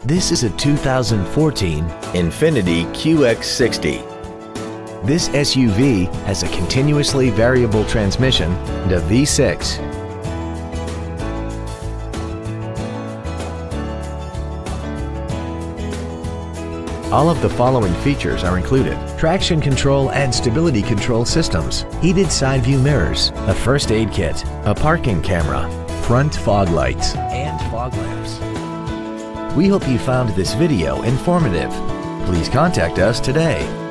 This is a 2014 Infiniti QX60. This SUV has a continuously variable transmission and a V6. All of the following features are included: traction control and stability control systems, heated side view mirrors, a first aid kit, a parking camera, front fog lights, and fog lamps. We hope you found this video informative. Please contact us today.